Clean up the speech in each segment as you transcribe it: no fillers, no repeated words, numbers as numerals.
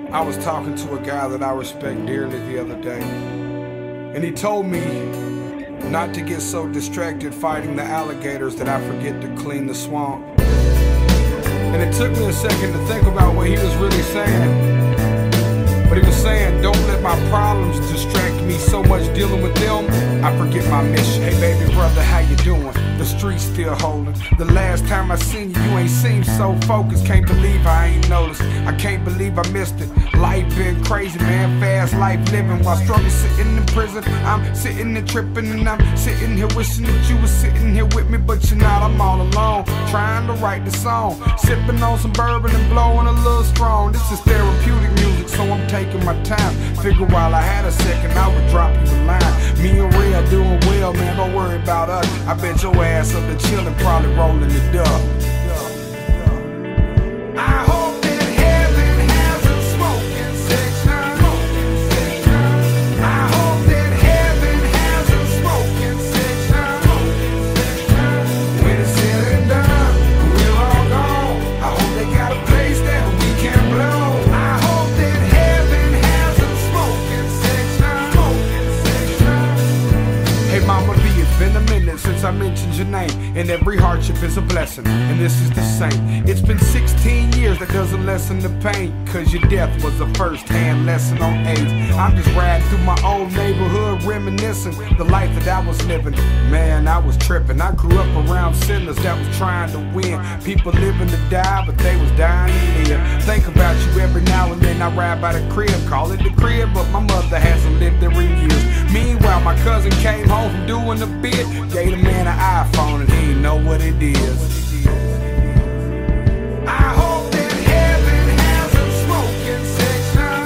I was talking to a guy that I respect dearly the other day, and he told me not to get so distracted fighting the alligators that I forget to clean the swamp. And it took me a second to think about what he was really saying. But he was saying, don't let my problems distract me so much dealing with them, I forget my mission. Hey baby brother, how you doing? The street's still holding. The last time I seen you, you ain't seemed so focused. Can't believe I ain't noticed. I can't believe I missed it. Life been crazy, man, fast life living. While struggling sitting in prison, I'm sitting and tripping. And I'm sitting here wishing that you was sitting here with me. But you're not, I'm all alone, trying to write the song. Sipping on some bourbon and blowing a little strong. This is therapeutic music, so I'm taking my time. Figure while I had a second, I would drop you a line. Me and Ray are doing well, man, don't worry about us. I bet your ass up there chilling, probably rolling the dub. I hope that heaven has a smoking section. I hope that heaven has a smoking section. When it's said and done, we're all gone. I hope they got a place that we can blow. I hope that heaven has a smoking section. Hey mama B, it's been a minute since I mentioned your name, and every hardship is a blessing, and this is the same. It's been 16 years, that doesn't lessen the pain, cause your death was a first-hand lesson on AIDS. I'm just riding through my old neighborhood, reminiscing the life that I was living. Man, I was tripping. I grew up around sinners that was trying to win. People living to die, but they was dying to live. Think about you every now and then. I ride by the crib, call it the crib, but my mother hasn't lived there in years. Meanwhile, my cousin came home from doing a bid, gave the man an iPhone and he didn't know what it is. I hope that heaven has a smoking section.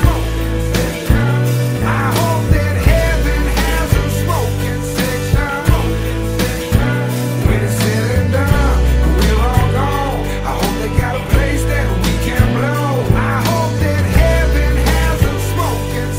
I hope that heaven has a smoking section. When it's said and done, we're all gone. I hope they got a place that we can blow. I hope that heaven has a smoking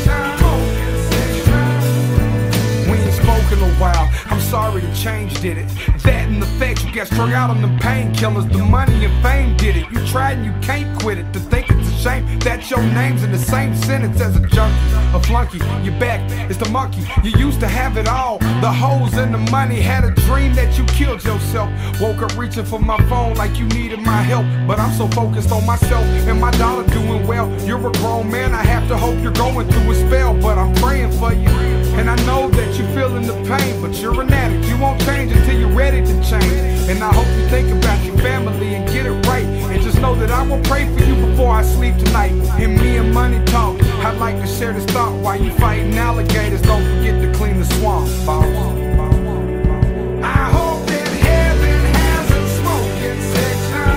section. We ain't spoken a while. I'm sorry the change did it. That and the fact you got strung out on them painkillers. The money and fame did it. You tried and you can't quit it. To think it's a shame that your name's in the same sentence as a junkie, a flunky. Your back is the monkey. You used to have it all, the hoes and the money. Had a dream that you killed yourself. Woke up reaching for my phone like you needed my help. But I'm so focused on myself and my dollar doing well. You're a grown man, I have to hope you're going through a spell. But I'm praying for you, and I know that you're feeling the pain. But you're an addict, you won't change until you're ready to change. And I hope you think about your family and get it right. And just know that I will pray for you before I sleep tonight. And me and money talk, I'd like to share this thought. While you fighting alligators, don't forget to clean the swamp, boss. I hope that heaven has a smoking section.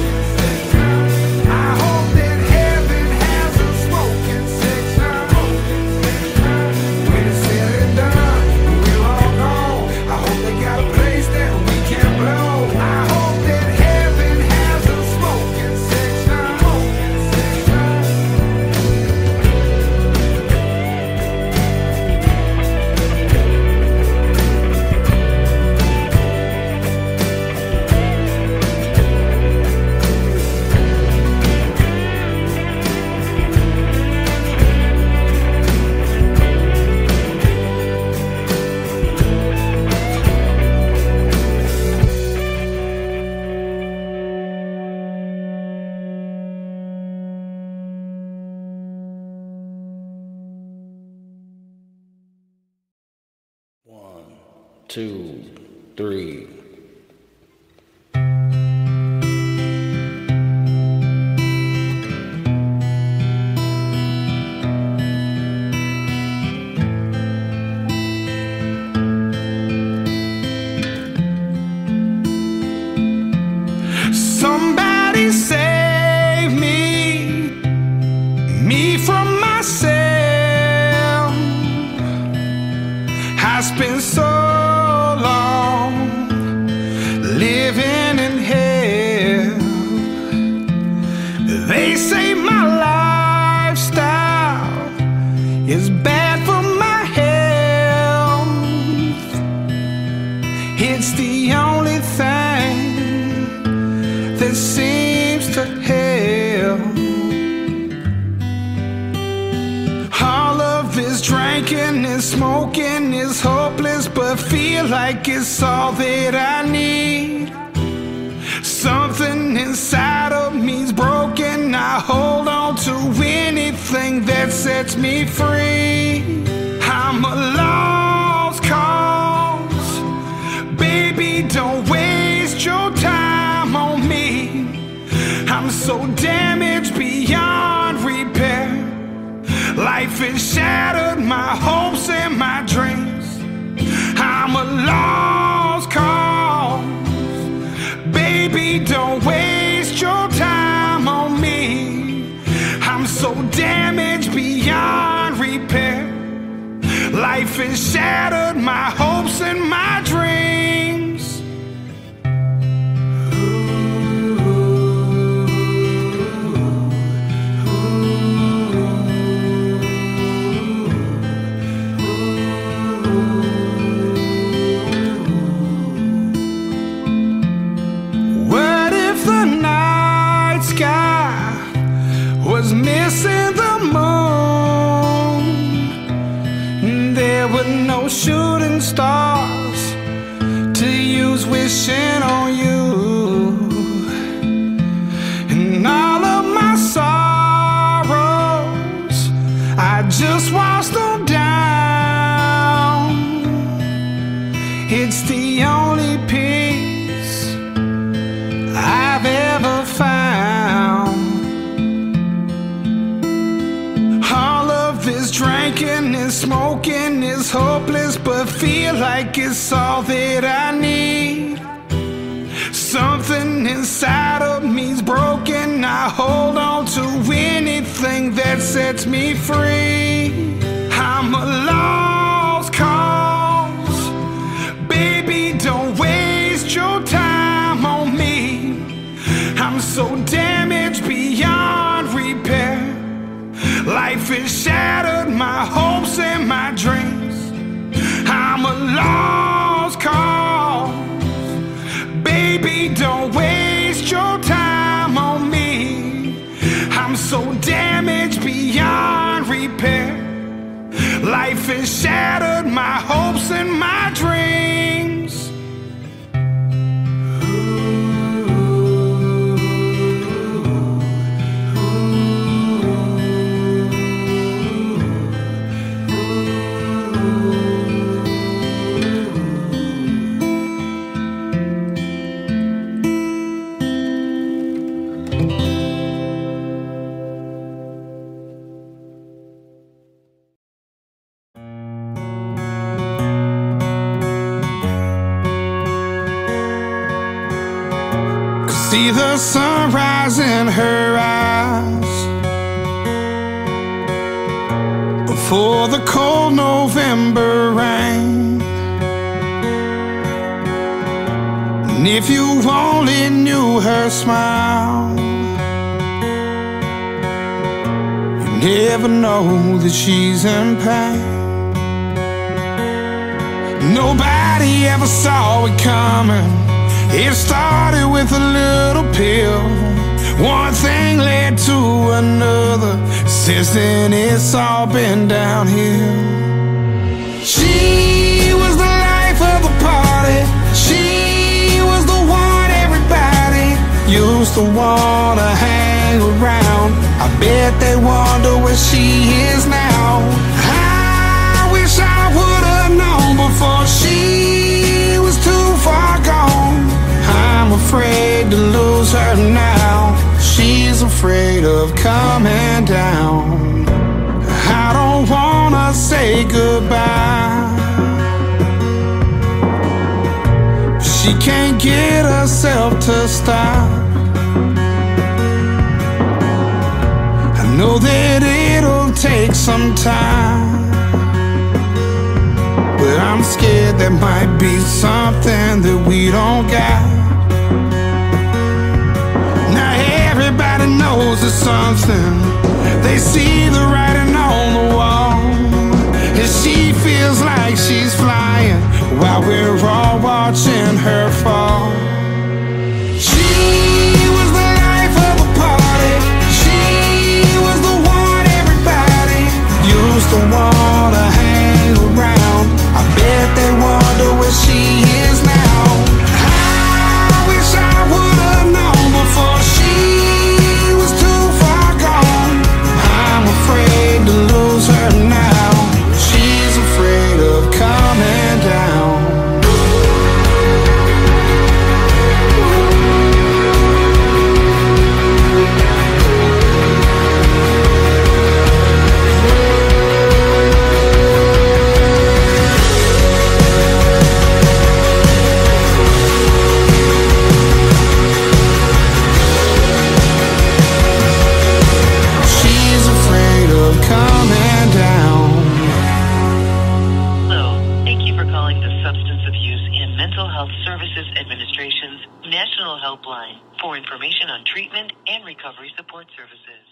I hope that heaven has a smoking section. When it's said and done, we're all gone. I hope they got a place that we can blow. I hope that heaven has a smoking section. One, two, three. Somebody save me from myself. I spent so long living in hell. They say my lifestyle is bad for my health. It's the only thing that seems to help. broken is hopeless, but feel like it's all that I need. Something inside of me's broken. I hold on to anything that sets me free. I'm a lost cause. Baby, don't waste your time on me. I'm so damaged beyond repair. Life has shattered my hopes and my dreams. I'm a lost cause. Baby, don't waste your time on me. I'm so damaged beyond repair. Life has shattered my hopes and my dreams. What if the night sky was missing the moon? There were no shooting stars to use wishing on you. And all of my sorrows, I just washed them down. It's the only peace I've ever found. All of this drinking and smoking is hopeless, but feel like it's all that I need. Something inside of me's broken. I hold on to anything that sets me free. I'm a lost cause. Baby, don't waste your time on me. I'm so damaged beyond repair. Life has shattered my hopes and my dreams. I'm a lost cause. Baby, don't waste your time on me. I'm so damaged beyond repair. Life has shattered my hopes and my dreams. See the sunrise in her eyes before the cold November rain. And if you only knew her smile, you never know that she's in pain. Nobody ever saw it coming. It started with a little pill. One thing led to another. Since then it's all been downhill. She was the life of the party. She was the one everybody used to wanna hang around. I bet they wonder where she is now. I wish I would've known before she was too far gone. I'm afraid to lose her now. She's afraid of coming down. I don't wanna say goodbye. She can't get herself to stop. I know that it'll take some time, but I'm scared there might be something that we don't got. Now everybody knows there's something. They see the writing on the wall, and she feels like she's flying while we're all watching her fall. She was the life of the party. She was the one everybody used to wanna hang around. treatment and recovery support services.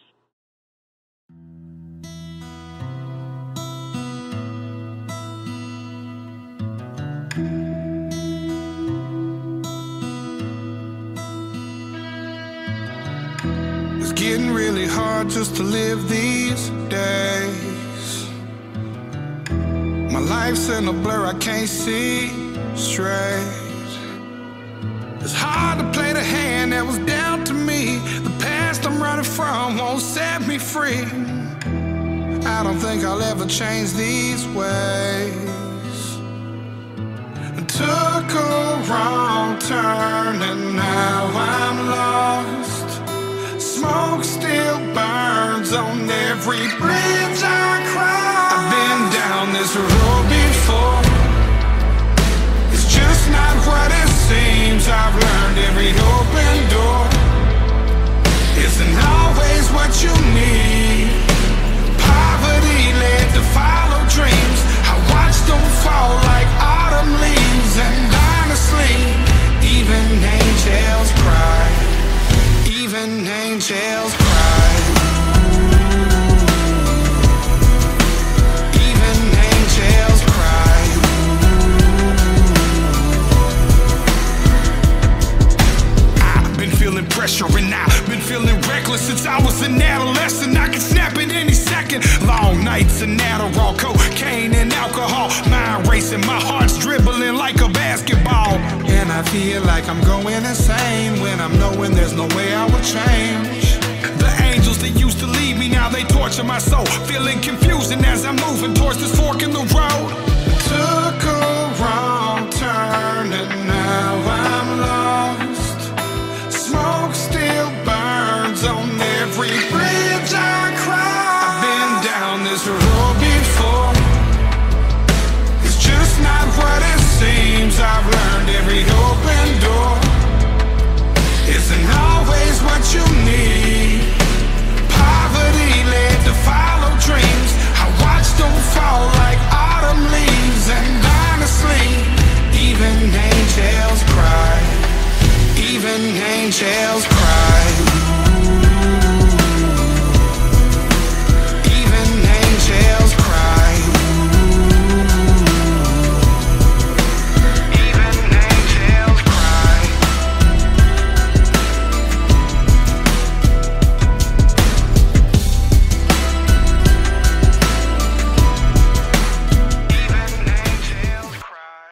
It's getting really hard just to live these days. My life's in a blur, I can't see straight. It's hard to play the hand that was dealt to me. The past I'm running from won't set me free. I don't think I'll ever change these ways. I took a wrong turn and now I'm lost. Smoke still burns on every bridge I cross. I've been down this road before. It's just not what it seems. I've learned every open door isn't always what you need. Poverty led to follow dreams. I watched them fall like autumn leaves. And honestly, even angels cry. Even angels cry. Even angels cry. I've been feeling pressure and I've been feeling reckless since I was an adolescent. I can snap at any second. Long nights and Adderall, cocaine and alcohol. Mind racing, my heart's dribbling like a basketball. And I feel like I'm going insane when I'm knowing there's no way I would change. The angels that used to lead me, now they torture my soul. Feeling confusing as I'm moving towards this fork in the road. Took a wrong turn and now I'm lost. Smoke still burns on every bridge I cross. I've been down this road before. It's just not what it seems. I've learned every open door isn't always what you need. Poverty led to follow dreams. I watched them fall like autumn leaves. And honestly, even angels cry. Even angels cry. Even angels cry. Even angels cry. Even angels cry.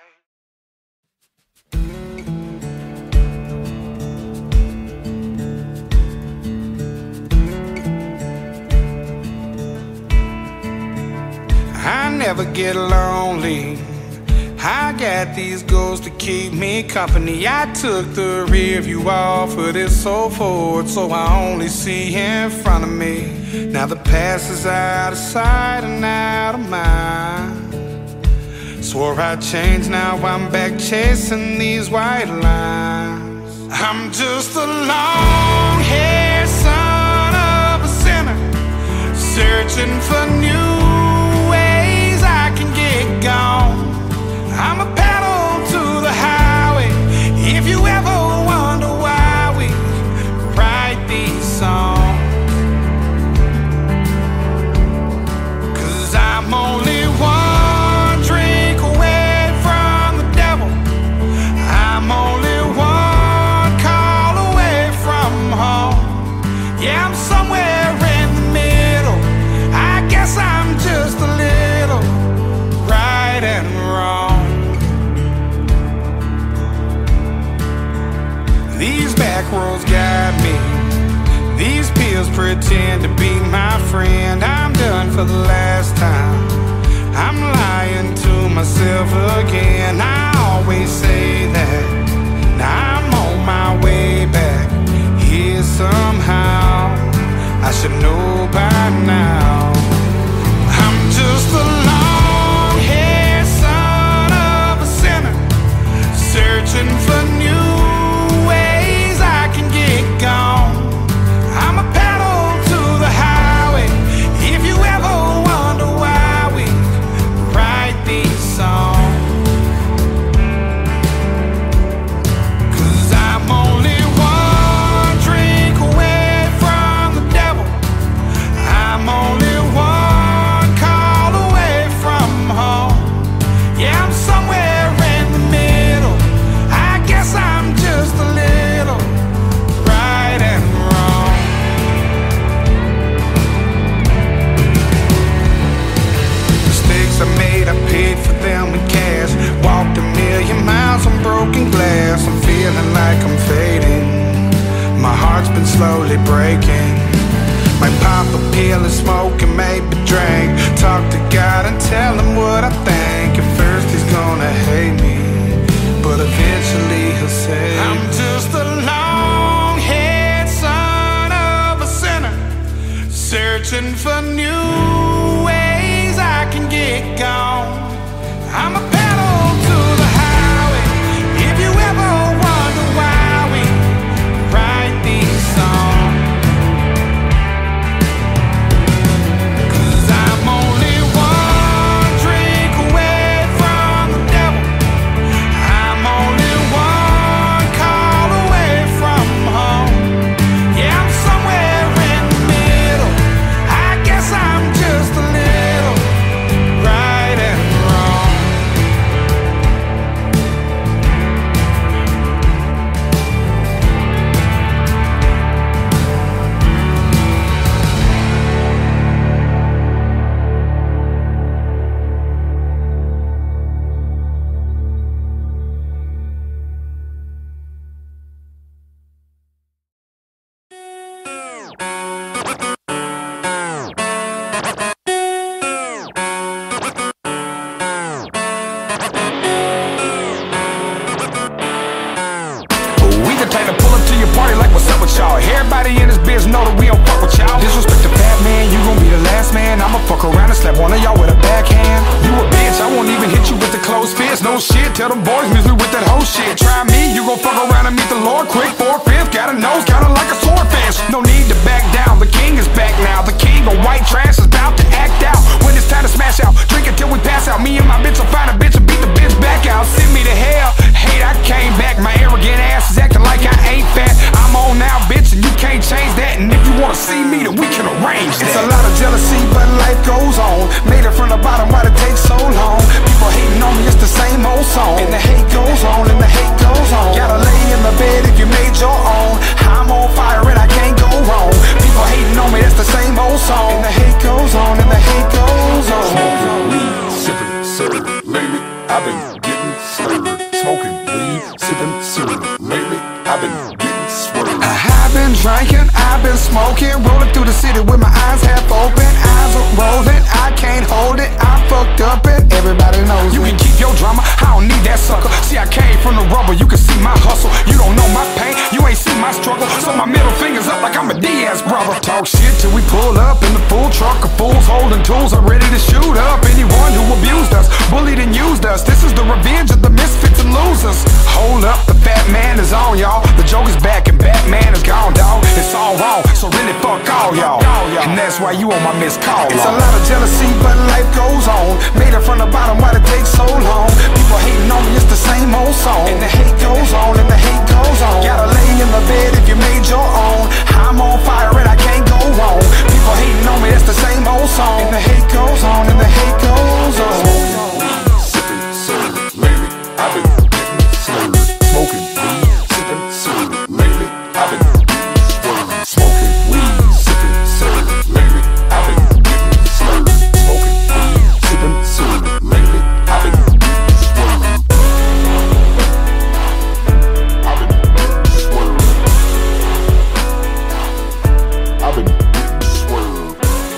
I never get lonely. I got these goals to keep me company. I took the rear view off of this so forward, so I only see in front of me. Now the past is out of sight and out of mind. Swore I'd change, now I'm back chasing these white lines. I'm just a long-haired son of a sinner, searching for new ways I can get gone. I'm a pedal to the highway. If you ever wonder why we write these songs, 'cause I'm only one drink away from the devil. I'm only one call away from home. Yeah, I'm somewhere in the middle. I guess I'm just a little right and wrong. These back roads guide me. These pills pretend to be my friend. I'm done for the last time. I'm lying to myself again. I always say that. Now I'm on my way back here somehow. I should know by now. I'm just a long-haired son of a sinner, searching for new ways I can get gone. I'm a pedal to the highway. If you ever wonder why we write these songs, 'cause I'm only one drink away slowly breaking. Might pop a pill and smoke and maybe drink. Talk to God and tell him what I think. At first he's gonna hate me, but eventually he'll say, I'm just a long-haired son of a sinner, searching for new ways I can get gone. I'm a pedal to the highway. If you ever wonder why we write these songs, 'cause I'm only one drink away from the devil. I'm only one call away from home. Yeah, I'm somewhere in the middle. I guess I'm just a little right and wrong. We the type to pull up to your party like what's up with y'all. Everybody in this biz know that we don't fuck with y'all. Disrespect the fat man, you gon' be the last man. I'ma fuck around and slap one of y'all with a backhand. You a bitch, I won't even hit you with the closed fist. No shit, tell them boys miss me with that whole shit. Try me, you gon' fuck around and meet the Lord quick. 4/5, got a nose kinda like a swordfish. No need to back down, the king is back now. The king of white trash is about to act out. When it's time to smash out, drink until we pass out. Me and my bitch will find a bitch and beat the bitch back out. Send me to hell, hate I came back. My arrogant ass is acting like I ain't fat. I'm on now, bitch, and you can't change that. And if you wanna see me, then we can arrange that. It's a lot of jealousy, but life goes on. Made it from the bottom, why'd it take so long? People hating on me, it's the same old song. And the hate goes on, and the hate goes on. Gotta lay in the bed if you made your own. I'm on fire and I can't go wrong. People hating on me, that's the same old song. And the hate goes on, and the hate goes on. Smoking weed, sipping syrup. Lately, I've been getting slurred. Smoking weed, sipping syrup. Lately, I've been getting swerved. I've been drinking, I've been smoking, rolling through the city with my eyes half open. Eyes are rolling, I can't hold it. I'm fucked up and everybody knows you it. You can keep your drama, I don't need that sucker. See, I came from the rubber, you can see my hustle. You don't know my pain, you ain't see my struggle. So my middle finger's up like I'm a Diaz brother. Talk shit till we pull up in the full truck of fools holding tools are ready to shoot up anyone who abused us, bullied and used us. This is the revenge of the misfits and losers. Hold up, the fat man is on, y'all. The joke is back and Batman is gone, dog. It's all wrong, so really fuck all y'all. And that's why you on my missed call. It's a lot of jealousy, but life goes on. Made it from the bottom, why'd it take so long? People hating on me, it's the same old song. And the hate goes on, and the hate goes on. Gotta lay in the bed if you made your own. I'm on fire and I can't go wrong. People hating on me, that's the same old song. And the hate goes on, and the hate goes on. Sipping syrup. Lately, I've been getting slurred. Smoking weed, sipping syrup. Lately, I've been getting swerved. Smoking weed, sipping syrup. Lately, I've been getting slurred. Smoking weed, sipping syrup. Lately, I've been getting swerved. I've been getting swerved. I've been getting swerved.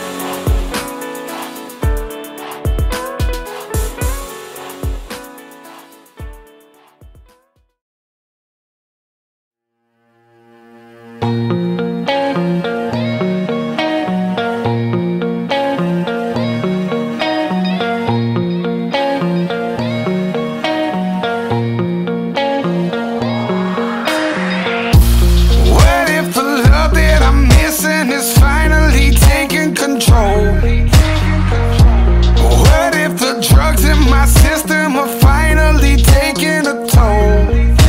What if the love that I'm missing is finally taking control? What if the drugs in my system are finally taking a toll?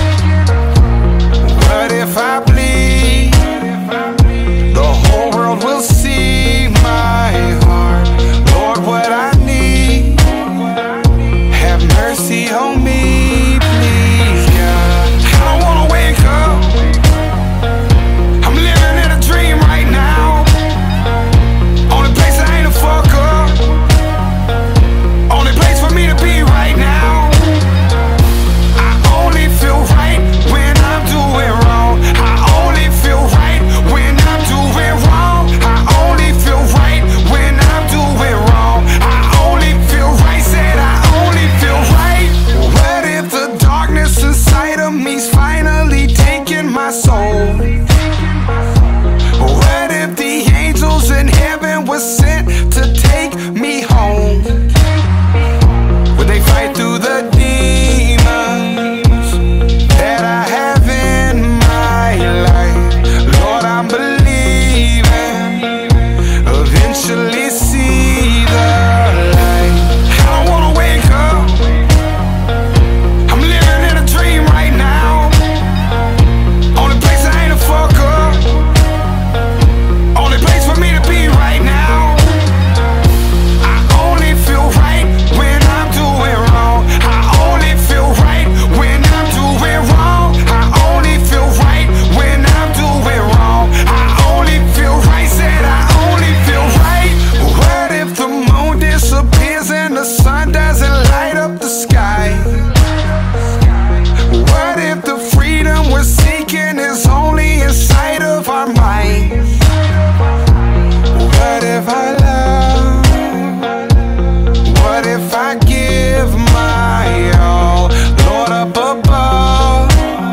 What if I bleed? The whole world will see my heart. Lord, what I need, have mercy on me, please, God. I don't wanna wake up, I'm living in a dream right now. believing, eventually see the light. I don't wanna wake up, I'm living in a dream right now. Only place I ain't a fuck up, only place for me to be right now. I only feel right when I'm doing wrong. I only feel right when I'm doing wrong. I only feel right when I'm doing wrong. I only feel right, said I only feel right. What if the moon disappears and the sun doesn't light up the sky? What if the freedom we're seeking is only inside of our minds? What if I love? What if I give my all? Lord up above,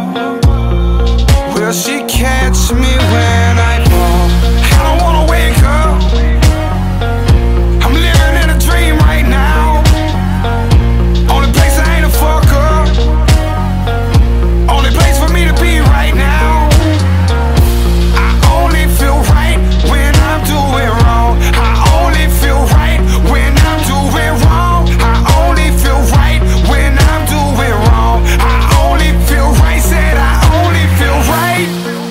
will she catch me when I fall? I don't wanna wake up, I'm living in a dream right now. Only place I ain't a fuck up, only place for me to be right now. I only feel right when I'm doing wrong. I only feel right when I'm doing wrong. I only feel right when I'm doing wrong. I only feel right, said I only feel right.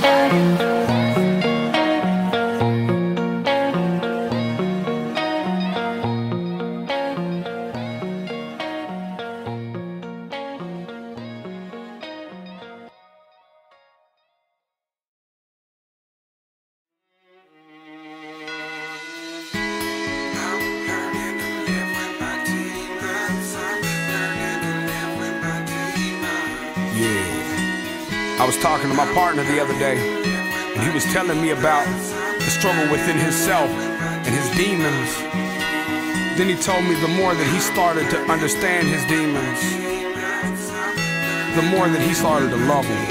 I was talking to my partner the other day, and he was telling me about the struggle within himself and his demons. Then he told me the more that he started to understand his demons, the more that he started to love them.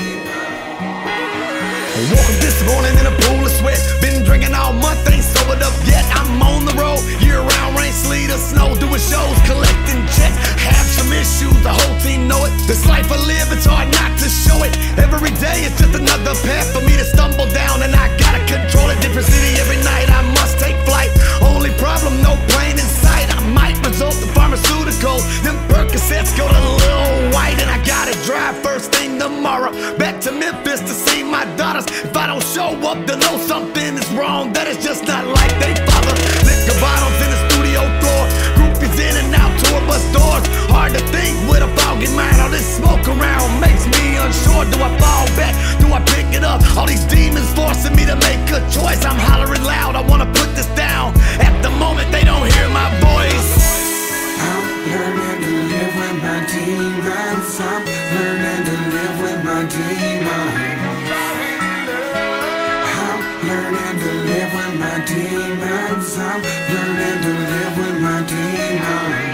Woke up this morning in a pool of sweat. Been drinking all month, ain't sobered up yet. I'm on the road, year-round rain, sleet, or snow, doing shows, collecting checks. Have some issues, the whole team know it. This life I live, it's hard not to show it. Every day it's just another path for me to stumble down, and I gotta control it. Different city every night, I must take flight. Only problem, no plane in sight. I might result in pharmaceuticals. Them Percocets go to Lil White, and I gotta drive first thing tomorrow back to Memphis to see my daughters. If I don't show up, they'll know something is wrong. That is just not like they father. Liquor bottles in the studio floor, groupies in and out, tour bus doors. Hard to think with a foggy mind. All this smoke around makes me unsure. Do I fall back? Do I pick it up? All these demons forcing me to make a choice. I'm hollering loud, I wanna put this down. At the moment they don't hear my voice. I'm learning to live with my demons. I'm learning to live with my demons. Learning to live with my demons. I'm learning to live with my demons.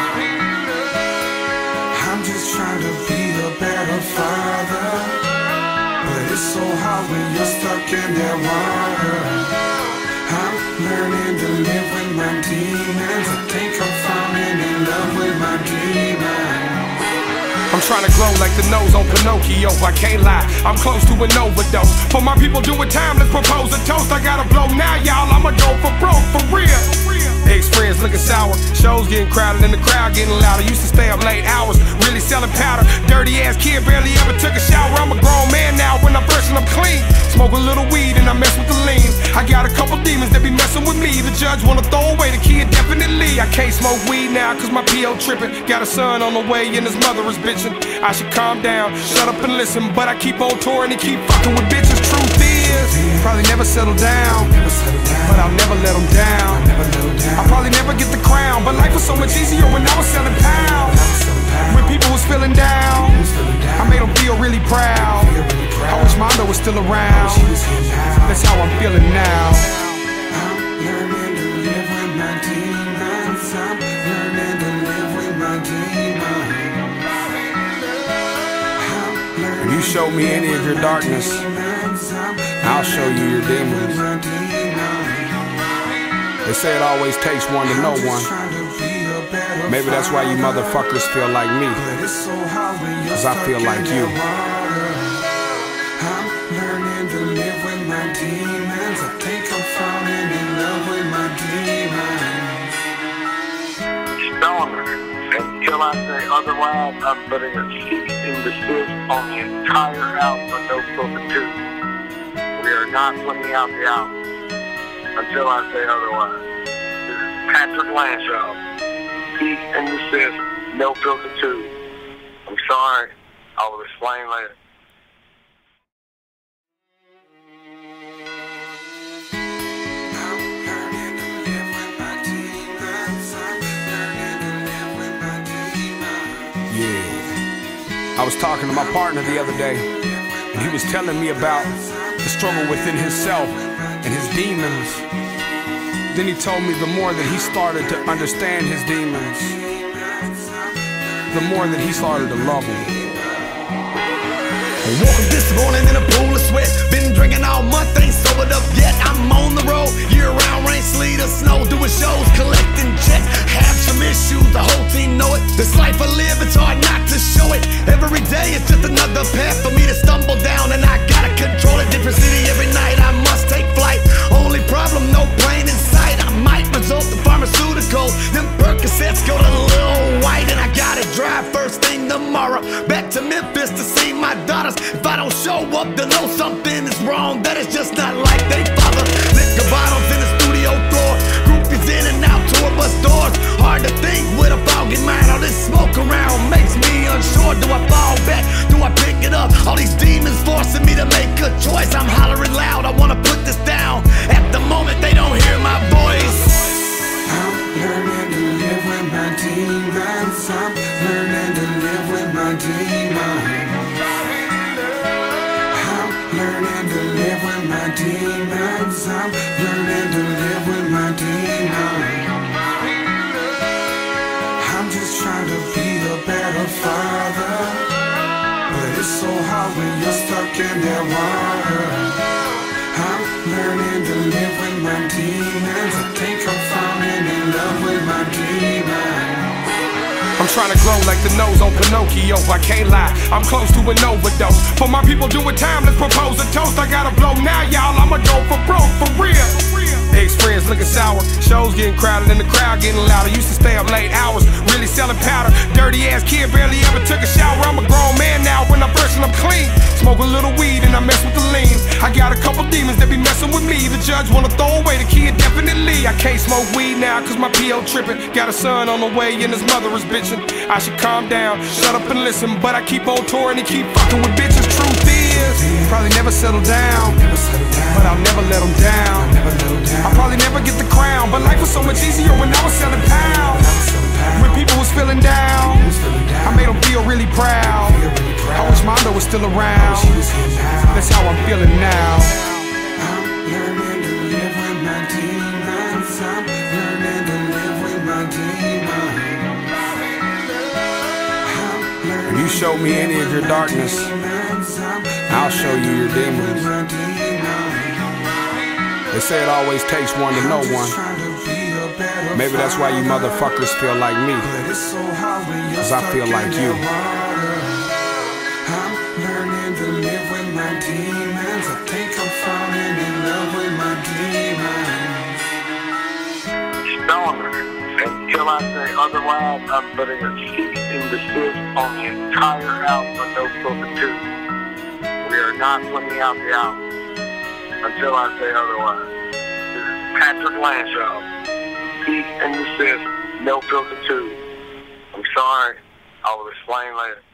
I'm just trying to be a better father, but it's so hard when you're stuck in that water. I'm learning to live with my demons. I think I'm falling in love with my demons. I'm trying to glow like the nose on Pinocchio, I can't lie, I'm close to an overdose. For my people doing time, let's propose a toast. I gotta blow now, y'all, I'ma go for broke, for real. Ex-friends looking sour, shows getting crowded and the crowd getting louder. Used to stay up late hours, really selling powder. Dirty ass kid, barely ever took a shower. I'm a grown man now, when I'm fresh and I'm clean. Smoke a little weed and I mess with the lean. I got a couple demons that be messing with me. The judge wanna throw away the kid, definitely. I can't smoke weed now cause my PO tripping. Got a son on the way and his mother is bitching. I should calm down, shut up and listen, but I keep on touring and keep fucking with bitches. Truth is, probably never settle down, but I'll never let them down. I'll probably never get the crown, but life was so much easier when I was selling pounds. When people was feeling down, I made them feel really proud. I wish Mondo was still around. That's how I'm feeling now. I'm learning to live with my demons. I'm learning to live with my demons. If you show me any of your darkness, I'll show you your demons. They say it always takes one to know one. Maybe that's why you motherfuckers feel like me, cause I feel like you. I'm learning to live with my my demons. I think I'm falling in love with my demons. Stoner. Until I say otherwise, I'm putting a cease and desist on the entire album of No Filter 2. We are not putting out the album until I say otherwise. This is Patrick Lanshaw. Cease and desist, No Filter 2. I'm sorry. I will explain later. Yeah. I was talking to my partner the other day, and he was telling me about the struggle within himself and his demons. Then he told me the more that he started to understand his demons, the more that he started to love them. Woke up this morning in a pool of sweat. Been drinking all month, ain't sobered up yet. I'm on the road, year-round, rain, sleet, or snow, doing shows, collecting checks. Have some issues, the whole team know it. This life I live, it's hard not to show it. Every day it's just another path for me to stumble down, and I gotta control it. Different city every night, I must take flight. Only problem, no plane in sight. I might result in pharmaceuticals. Them Percocets go to Lil White, and I gotta drive first thing tomorrow back to Memphis to see my daughters. If I don't show up, they'll know something is wrong. That is just not like they father. Liquor bottles in the studio floor, groupies in and out tour bus doors. Hard to think with a foggy mind. All this smoke around makes me unsure. Do I fall back? Do I pick it up? All these demons forcing me to make a choice. I'm hollering loud, I wanna put this down. At the moment they don't hear my voice. I'm learning to live with my demons. I'm learning to live with my demons. Learning to live with my demons. I'm learning to live with my demons. I'm just trying to be a better father, but it's so hard when you're stuck in that water. I'm learning to live with my demons. I think I'm falling in love with my demons. I'm trying to grow like the nose on Pinocchio, I can't lie, I'm close to an overdose. For my people doing time, let's propose a toast. I gotta blow now, y'all, I'ma go for broke, for real. Ex-friends looking sour, shows getting crowded and the crowd getting louder. Used to stay up late hours, really selling powder. Dirty ass kid, barely ever took a shower. I'm a grown man now, when I'm fresh and I'm clean. Smoke a little weed and I mess with the lean. I got a couple demons that be messing with me. The judge wanna throw away the kid, definitely. I can't smoke weed now cause my PO tripping. Got a son on the way and his mother is bitching. I should calm down, shut up and listen, but I keep on touring and keep fucking with bitches. Truth is, probably never settle down, but I'll never let them down. I'll probably never get the crown, but life was so much easier when I was selling pounds. When people was feeling down, I made them feel really proud. I wish Mondo was still around. That's how I'm feeling now. I'm learning to live with my demons. I'm learning to live with my demons. If you show me any of your darkness, I'll show you your demons. They say it always takes one to know one. Maybe that's why you motherfuckers feel like me, cause I feel like you. I'm learning to live with my demons. I think I'm falling in love with my demons. Stoner. Until I say otherwise, I'm putting a cease and desist on the entire album of No Filter 2. We are not putting out the album until I say otherwise. This is Patrick Lanshaw. Cease and desist, No Filter 2. I'm sorry, I will explain later.